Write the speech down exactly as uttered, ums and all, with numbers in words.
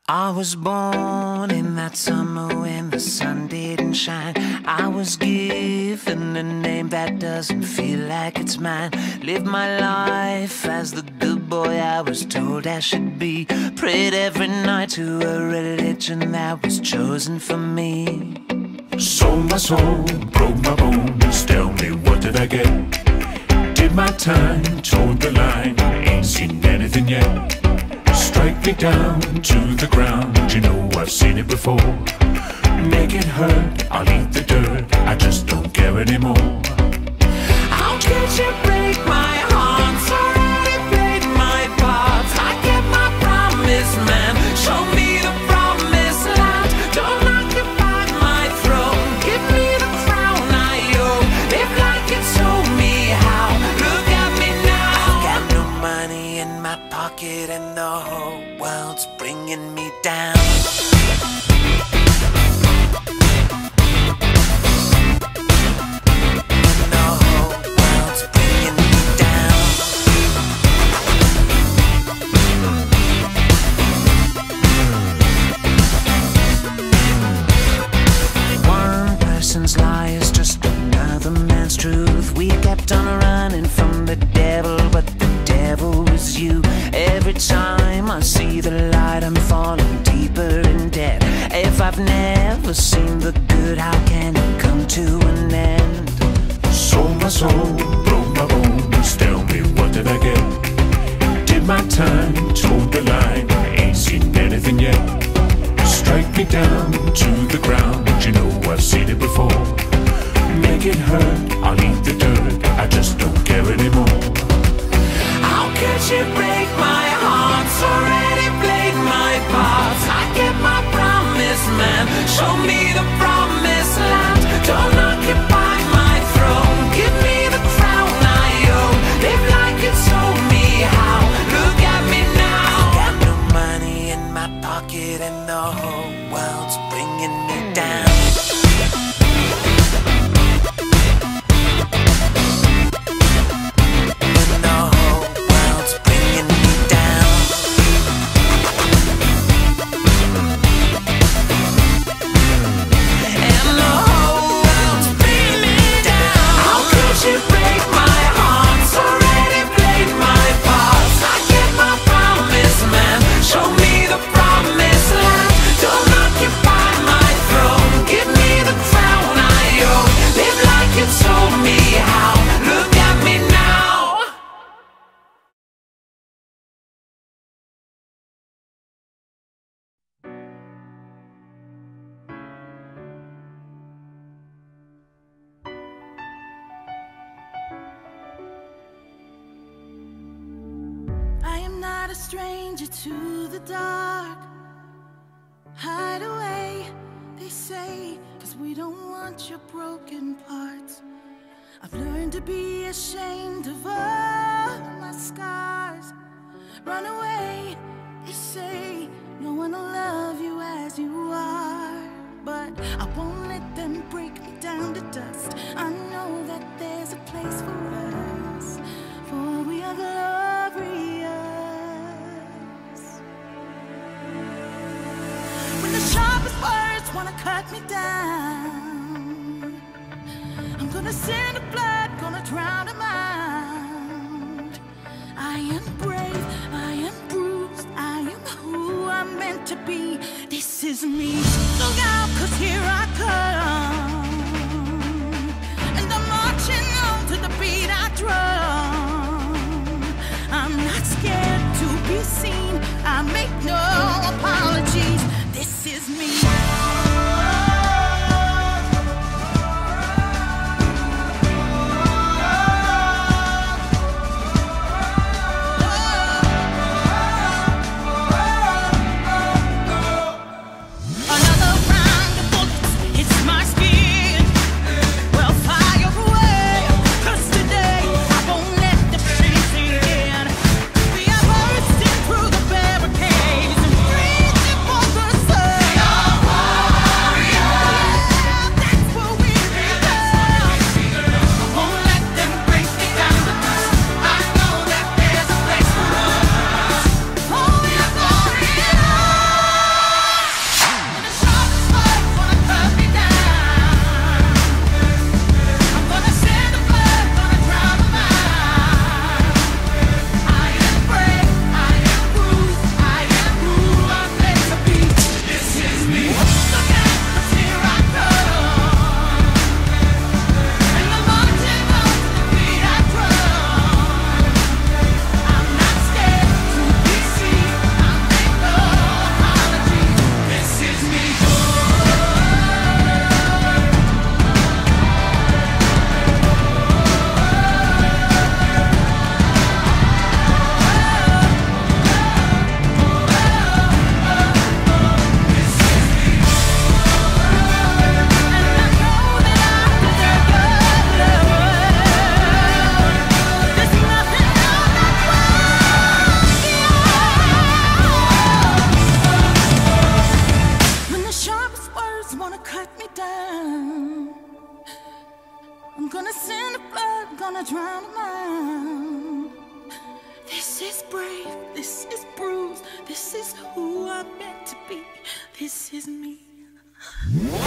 I was born in that summer when the sun didn't shine. I was given a name that doesn't feel like it's mine. Lived my life as the good boy I was told I should be. Prayed every night to a religion that was chosen for me. Sold my soul, broke my bones, tell me what did I get? Did my time, towed the line, ain't seen anything yet. Strike me down to the ground, you know I've seen it before. Make it hurt, I'll eat the dirt, I just don't care anymore. How could you break my heart? Already played my part. I kept my promise, man. Show me the promised land. Don't occupy my throne. Give me the crown I owe. Live like you told me how. Look at me now. I got no money in my pocket and the whole world's bringing me down. Lie is just another man's truth. We kept on running from the devil, but the devil was you. Every time I see the light, I'm falling deeper in debt. If I've never seen the good, how can it come to an end? Sold my soul, broke my bones, tell me what did I get? Did my time, towed the line, ain't seen anything yet. Strike me down to the ground, you know I've seen it before. Make it hurt, I'll eat the dirt, I just don't care anymore. How could you break my heart? Already played my part. I kept my promise, man. Show me the promised land. Don't occupy my throne. Give me the crown I owe. Live like you told me how. Look at me now. I got no money in my pocket and the whole world's bringing me down. A stranger to the dark. Hide away, they say, cause we don't want your broken parts. I've learned to be ashamed of all my scars. Run away, they say, no one will love you as you are. But I won't let them break me down to dust. I know that there's a place for us, for we are glorious. When the sharpest words wanna cut me down, I'm gonna send a blood, gonna drown a mind. I am brave, I am bruised, I am who I'm meant to be. This is me. Look out, cause here I come, and I'm marching on to the beat I drum. I'm not scared to be seen, I make no apologies. This is me. Through the barricades and reaching for the sun. This is bruised. This is who I'm meant to be. This is me.